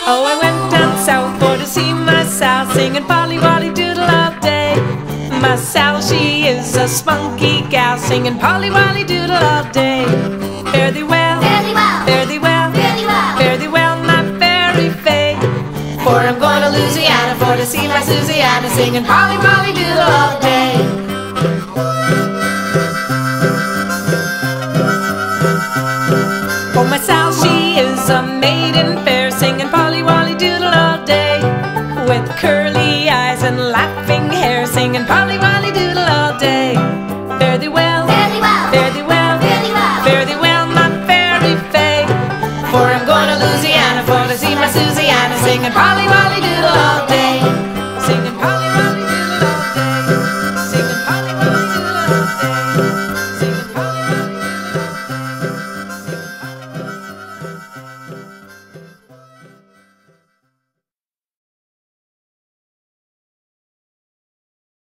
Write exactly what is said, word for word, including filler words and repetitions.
Oh, I went down south for to see my Sal, singing Polly Wolly Doodle all day. My Sal, she is a spunky gal, singing Polly Wolly Doodle all day. Fare thee well, Fare thee well, fare thee well, fare thee well, fare thee well, my fairy fae. For I'm going to Louisiana for to see my Susiana, singing Polly Wolly Doodle all day. Oh, my Sal, she is a maiden fair, singing Polly Wolly Doodle all day. With curly eyes and laughing hair, singing Polly Wolly Doodle all day. Fare thee well, fare thee well, fare thee well, fare thee well, fare thee well, my fairy fae. For I'm going to Louisiana for to see my Susiana, singing Polly Wolly